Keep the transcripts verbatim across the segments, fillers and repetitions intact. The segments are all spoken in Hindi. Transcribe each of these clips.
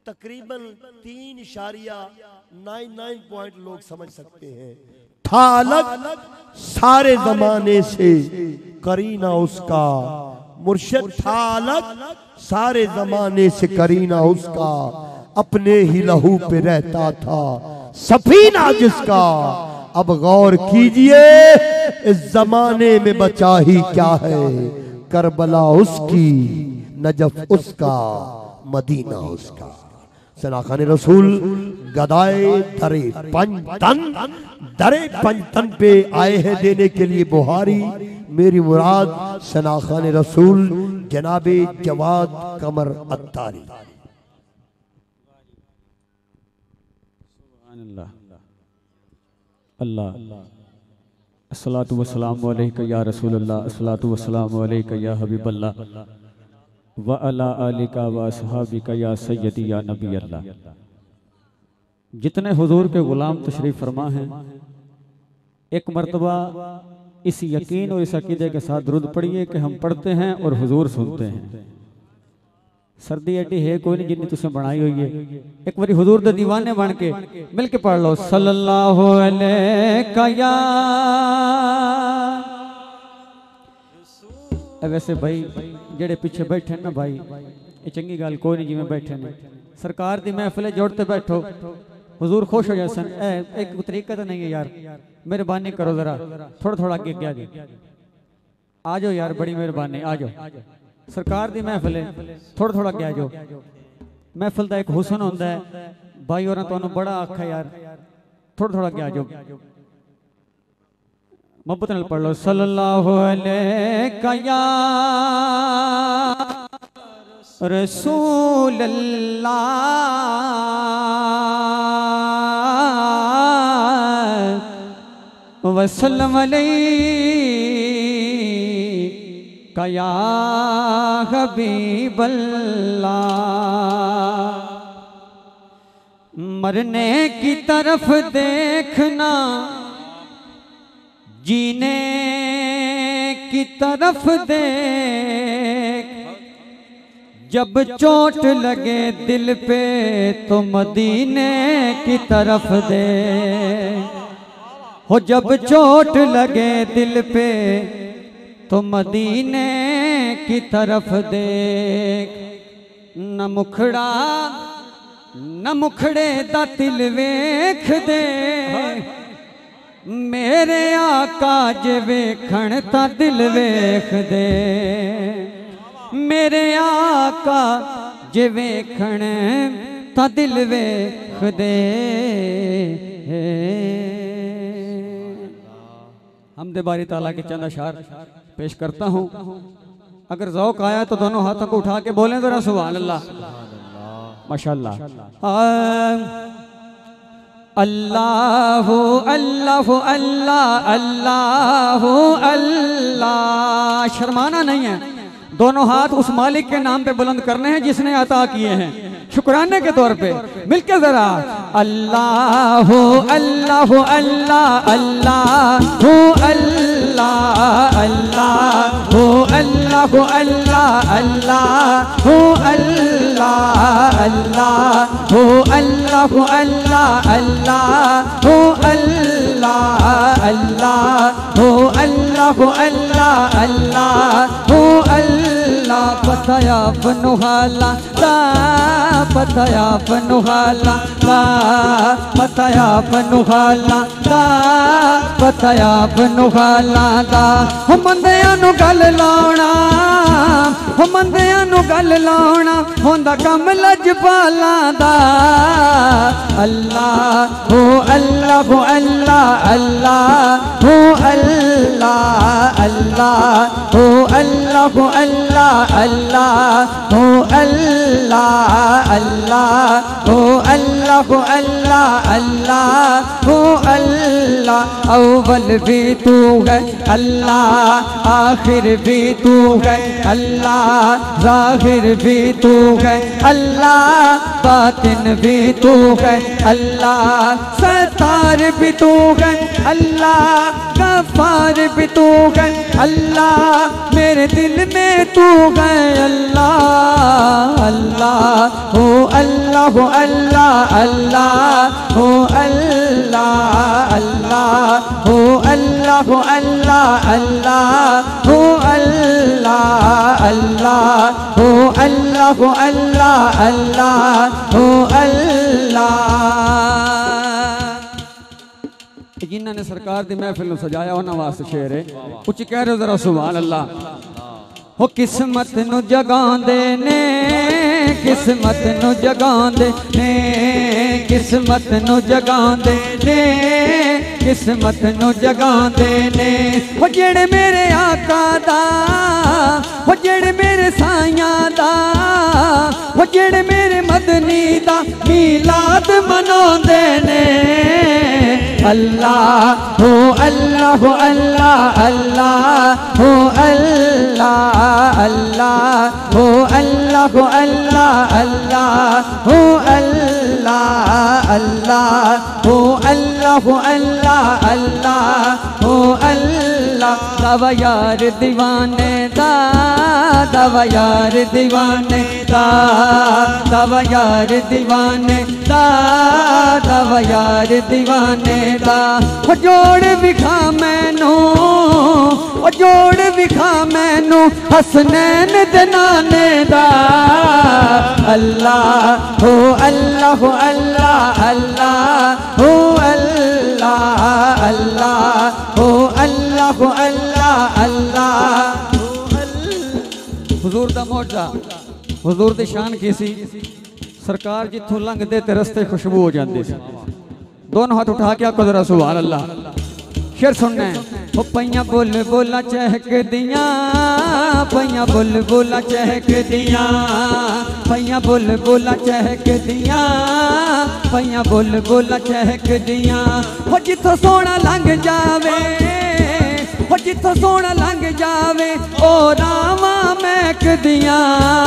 तकरीबन तीन इशारिया नाइन नाइन पॉइंट लोग समझ सकते हैं। था अलग सारे जमाने से करीना उसका, मुर्शिद था अलग सारे जमाने से करीना उसका, अपने ही लहू पे रहता था सफीना जिसका। अब गौर कीजिए इस जमाने में बचा ही क्या है, करबला उसकी, नजफ उसका, मदीना उसका। सनाखाने रसूल गदाए दरे पंजतन, दरे पंजतन पे आए हैं देने के लिए बुहारी। मेरी मुराद सनाखाने रसूल जनाबे जवाद कमर अत्तारी। अल्लाह अस्सलातु वस्सलामु अलैका या रसूलल्लाह, अस्सलातु वस्सलामु अलैका या हबीबल्लाह व अला आलिका व अस्हाबिका या सय्यदी या नबी अल्लाह। जितने हुजूर के गुलाम तशरीफ फरमा हैं, एक मर्तबा इस यकीन और इस अकीदे के साथ दुरूद पढ़िए कि हम पढ़ते हैं और हुजूर सुनते हैं। सर्दी एडी है कोई नहीं जिन्नी तुसें बनाई हुई है। एक बारी हुजूर दे दीवाने बन के मिल के पढ़ लो सल्लल्लाहु अलैहि या। वैसे भाई जेड़े पीछे बैठे ना भाई, ये चंगी गल कोई नहीं, जिमें बैठे ने सरकार दी महफिल जोड़ते बैठो, हुजूर खुश हो जाए सन। एक तरीका तो नहीं है यार, मेहरबानी करो जरा थोड़ा थोड़ा आगे आगे आ जाओ यार, बड़ी मेहरबानी आ जाओ। सरकार दी महफिल थोड़ा थोड़ा आगे आ जाओ। महफिल का एक हुसन होता है भाई, और तुहानू बड़ा आखा यार, थोड़ा थोड़ा आगे आ जाओ। मोहब्बत नाल पढ़ लो सल्लल्लाहु अलैहि या रसूल अल्लाह वसल्लम अलैका या हबीब अल्लाह। मरने की तरफ देखना, जीने की तरफ देख, जब चोट लगे दिल पे तो मदीने की तरफ देख। हो जब चोट लगे दिल पे तो मदीने की तरफ देख। न मुखड़ा न मुखड़े दा दिल वेख दे, मेरे आका जे वेखण ता दिल वेख दे। मेरे आका जे वेखण ता दिल वेख दे। हमदे बारी ताला के चंद अशार पेश करता हूँ। अगर ज़ौक़ आया तो दोनों हाथों को उठा के बोलें जरा सुभान अल्लाह, माशाअल्लाह। अल्लाह अल्लाह अल्लाह अल्लाह अल्लाह। शर्माना नहीं है, दोनों हाथ उस मालिक के नाम पे बुलंद करने हैं जिसने अता किए हैं, शुक्राने के तौर पे। मिलके जरा अल्लाह अल्लाह अल्लाह अल्लाह अल्लाह अल्लाह अल्लाह अल्लाह अल्लाह अल्लाह अल्लाह अल्लाह अल्लाह अल्लाह अल्लाह अल्लाह अल्लाह अल्लाह अल्लाह। पताया पनुहाला ला, पताया पनुहाला ला, पताया पनुहाला ला, पताया पनुहाला ला। हो मंदियां नू गल लाउणा, हो मंदियां नू गल लाउणा होंदा कम लजपाला दा। अल्लाह हो अल्लाह हो अल्लाह अल्लाह हो अल्लाह अल्लाह हो अल्लाह हो अल्लाह अल्लाह हो अल्लाह अल्लाह हो अल्लाह अल्लाह अल्लाह हो अल्लाह, अव्वल भी तू है अल्लाह, आखिर भी तू है अल्लाह, ज़ाहिर भी तू है अल्लाह, बातिन भी तू है अल्लाह, सत्तार भी तू है अल्लाह, गफ्फार भी तू है अल्लाह, मेरे दिल में तू है अल्लाह अल्लाह हो अल्लाह हो अल्लाह अल्लाह हो अल्लाह अल्लाह हो अल्लाह हो अल्लाह अल्लाह हो अल्लाह अल्लाह हो अल्लाह हो अल्लाह अल्लाह हो अल्लाह। जिन्होंने सरकार की महफिल में सजाया उन्होंने वास्ते शेर है, उच्च कह रहे हो जरा सुभान अल्लाह। हो किस्मत नू जगांदे ने, किस्मत नू जगांदे ने, किस्मत नू जगांदे ने, किस्मत नू जगांदे ने। हो जेड़े मेरे आका दा, हो जेड़े मेरे साइयां दा, हो जेड़े मेरे मदनी दा मीलाद मनांदे ने। अल्लाह हो अल्लाह हो अल्लाह अल्लाह हो अल्लाह अल्लाह हो अल्लाह हो अल्लाह अल्लाह हो अल्लाह अल्लाह हो अल्लाह हो अल्लाह अल्लाह हो अल्लाह। दवा यार दीवाने दा, दवा यार दीवाने दा, दवा यार दीवाने दा, दवा यार दीवाने दा। हो जोड़ विखा मैनू, हो जोड़ विखा मैनू हसनैन दे नाने दा। अल्लाह हो अल्लाह हो अल्लाह अल्लाह हो अल्लाह अल्लाह हो अल्लाह हो अल्लाह अल्लाह। हुजूर दा मौजज़ा, हुजूर दी शान की सी, सरकार जिथों लंघदे ते रस्ते खुशबू हो जाती सी। दोनों हाथ उठा के आको जरा सुभान अल्लाह। शेर सुनना है। हो पैया बोल बोला चहक दिया, पैया बोल बोला चहक दिया, पैया बोल बोला चहक दिया, पैया बोल बोला चहक दिया। हो जिथों सोना लंघ जावे, हो जिथों सोना लंघ जावे ओ रामा महक दिया।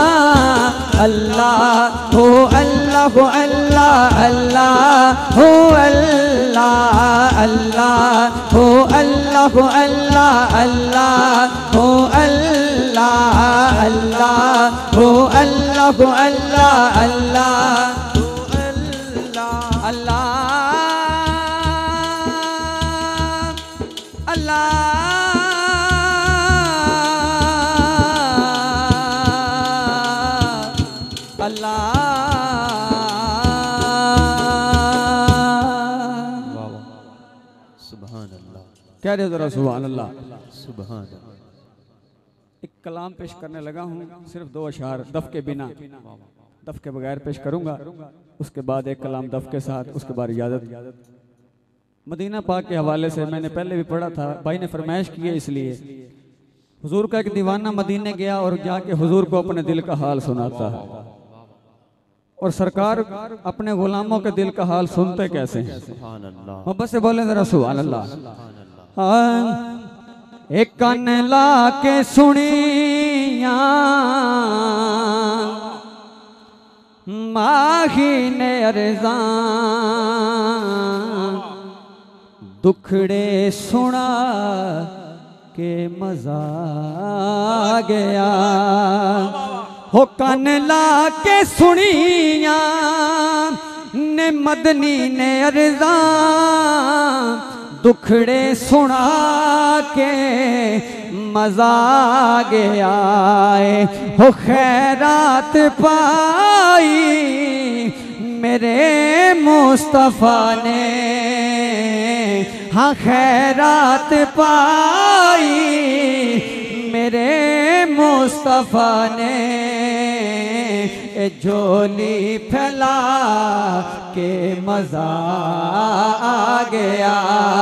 अल्लाह हो अल्लाह हो अल्लाह अल्लाह हो अल्लाह अल्लाह हो अल्लाह हो अल्लाह अल्लाह हो अल्लाह अल्लाह हो अल्लाह हो अल्लाह अल्लाह हो अल्लाह अल्लाह अल्लाह क्या रे जरा सुभान अल्लाह सुभान। एक कलाम पेश करने लगा हूँ, सिर्फ दो अशार दफ के बिना, दफ के बगैर पेश करूंगा। उसके बाद एक कलाम दफ के साथ, उसके बाद इजाजत। मदीना पाक के हवाले से मैंने पहले भी पढ़ा था, भाई ने फरमाइश की है, इसलिए हुजूर का एक दीवाना मदीने गया और जाके हुजूर को अपने दिल का हाल सुनाता है। और सरकार अपने गुलामों के दिल का हाल सुनते कैसे हैं? मोहब्बत से बोले जरा सुभान अल्लाह। एक कान ला के सुनिया माही ने अर्ज़ान, दुखड़े सुना के मजा आ गया। हो कान ला के सुनिया ने मदनी ने अर्ज़ान, दुखड़े सुना के मजा आ गया। हो खैरात पाई मेरे मुस्तफ़ा ने, हाँ खैरात पाई मेरे मुस्तफ़ा ने। झोली फैला के मजा आ गया।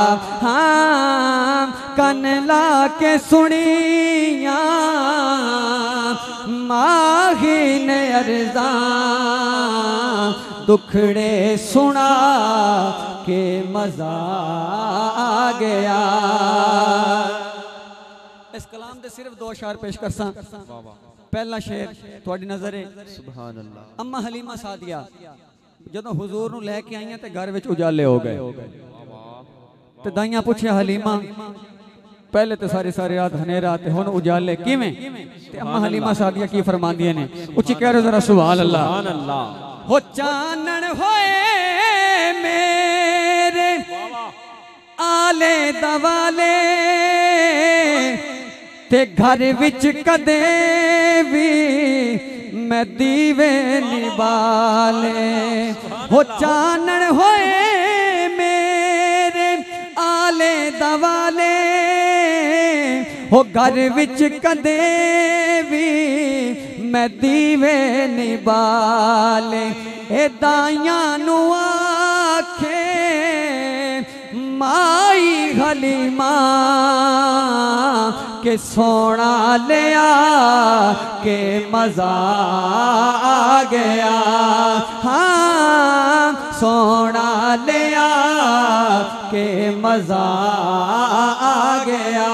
हाँ कन ला के सुनिया माही ने अर्ज़ान, दुखड़े सुना के मजा आ गया। इस कलाम दे सिर्फ दो अशार पेश करसा। पहला शेर थोड़ी नजर है सुभान अल्लाह। अम्मा हलीमा सादिया जदों हुजूर नूं लैके आईयां ते घर विच उजाले हो गए ते दाइयां पुछया हलीमा पहले तो सारी सारी रात हनेरा ते हुण उजाले किवें? ते अम्मा हलीमा सादिया की फरमांदियां ने उच्ची कह रहे जरा सुभान अल्लाह। हो चानण होए मेरे आले दवाले ते घर विच कदे भी मैं दीवे निबाले। हो चानण होए मेरे आले दवाले हो घर विच कदे भी मैं दीवे निबाले। ए दाइयां नू आखे माई हलीमा के सोना लिया के मजा आ गया। हाँ सोना लिया के मजा आ गया।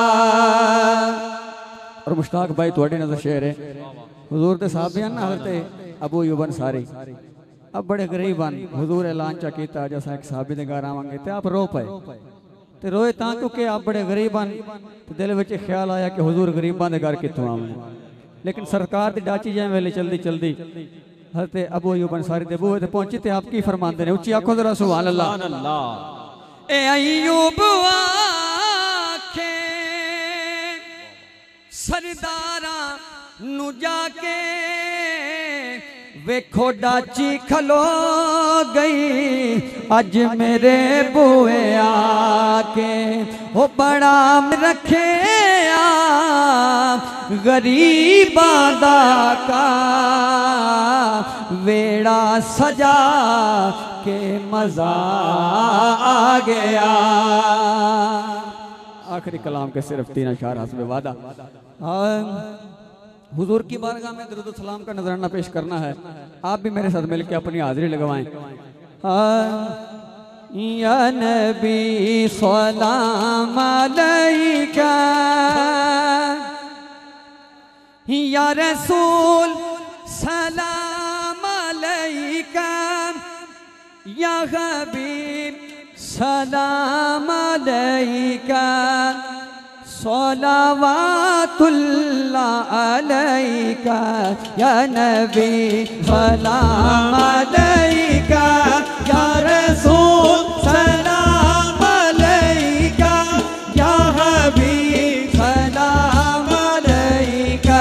और मुश्ताक भाई थोड़ी नजर शेर है हुजूर दे साहब ना हजरत अबू अय्यूब अंसारी अब बड़े गरीब हैं। हुजूर ऐलान चा कीता जैसा एक साहबी दे घर आवांगे ते आप रो पे ते रोए तां क्योंकि आप बड़े गरीब हैं ते दिल विच ख्याल आया कि हुजूर गरीबां दे घर कित्थों आवे। लेकिन सरकार दी डाची जाए वेले चलदी चलदी हजरत अबू अय्यूब अंसारी दे बूहे ते पहुंची ते आप की फरमांदे ने उच्ची आखो जरा सुभान अल्लाह। ए अय्यूब आखे सरदारा नू जाके वेखो डाची खलो गई अज मेरे बुए आके। हो बड़ा रखे गरीबां दा का वेड़ा सजा के मजा आ गया। आखिरी कलाम के सिर्फ तीन अशार हस्बे वादा। हुजूर की बारगाह में दरूद सलाम का नजराना पेश करना है। आप भी मेरे साथ मिलकर अपनी हाजिरी लगवाएं। या नबी सलाम अलैका या रसूल सलाम अलैका या हबीब सलाम अलैका सलावातुल्लाह अलैका या नबी सलाम अलैका या रसूल सलाम अलैका या हबीब सलाम अलैका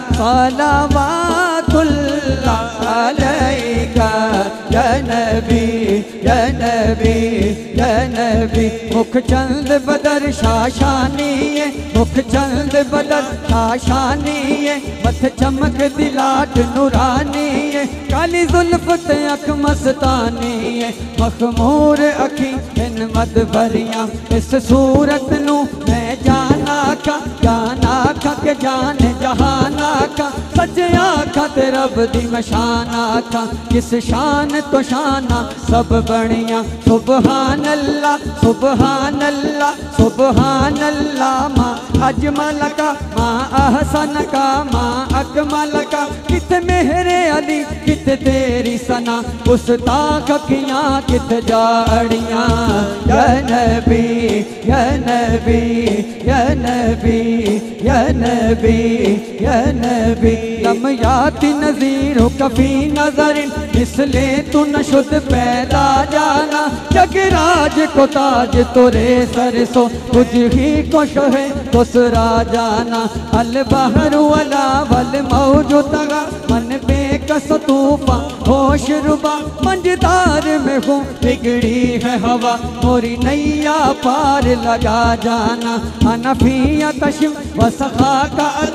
सलावातुल्लाह अलैका या नबी या नबी या नबी। मुख चंद बदर शाशानी है मुख चंद बदर शाशानी है मथ चमक दिलाट नूरानी है काली जुल्फ ते अख मस्तानी है मखमूर अखी इन मद भरियां इस सूरत नू मैं जाना खा जाना खा के जान जहाना खा सजया खा ते रब दी मशाना खा किस शान तो शाना सब बनिया सुबहान अल्लाह सुबहान अल्लाह सुबहान अल्लाह माँ अजमल का माँ अहसन का माँ अकमल का कित मेहरे अली कित तेरी सना उस ताक किया कित जाड़ियाँ या नबी या नबी या नबी या नबी या नबी लम याति नज़ीर हो कफी नजरिन इसलिए तू न शुद्ध पैदा जाना जगराज को ताज तोरे सर सो तुझ ही को शोहे दूसरा जाना अल बहरु अला वल मौजू तगा मन बेकस तूफा होश रुबा मंजदार में हूँ बिगड़ी है हवा मोरी नैया पार लगा जाना अनफिया तशिम वसखा का अदम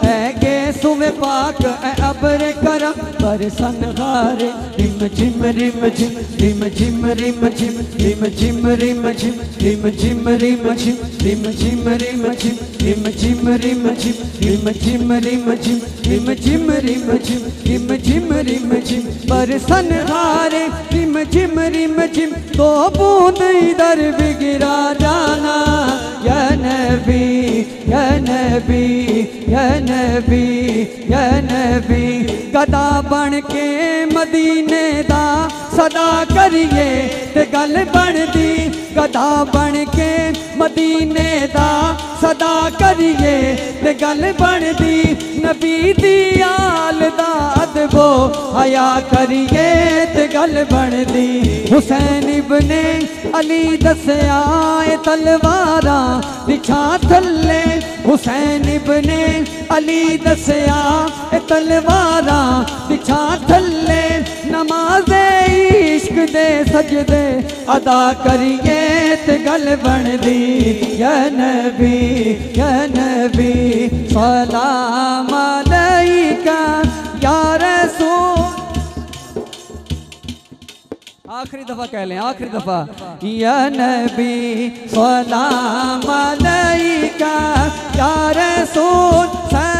ऐ गेसु में पाक ऐ अबरे करम बरसन हारे रिम झिम रिम झिम रिम झिम रिम झिम रिम झिम रिम झिम रिम झिम रिम झिम रिम झिम रिम झिम रिम झिम रिम झिम रिम झिम रिम झिम रिम झिम रिम झिम रिम झिम रिम झिम बरसन हारे रिम झिम रिम झिम दो बूंद इधर भी गिरा जाना या नबी या नबी या नबी या नबी गदा बन के मदीने दा सदा करिए ते गल बनदी गदा बन के मदीने दा सदा करिए ते गल बनदी नबी दी आल दा अदबो हया करिए ते गल बनदी हुसैन इब्ने अली दसया ए तलवारा बिछा थल्ले हुसैन इब्ने अली दसया ए तलवारा बिछा थल्ले नमाज़े इश्क दे सजदे अदा करिए ते गल बनदी या नबी या नबी सलाम अलैका या रसूल। आखिरी दफा कह लें आखिरी दफा या नबी सलाम अलैका या रसूल।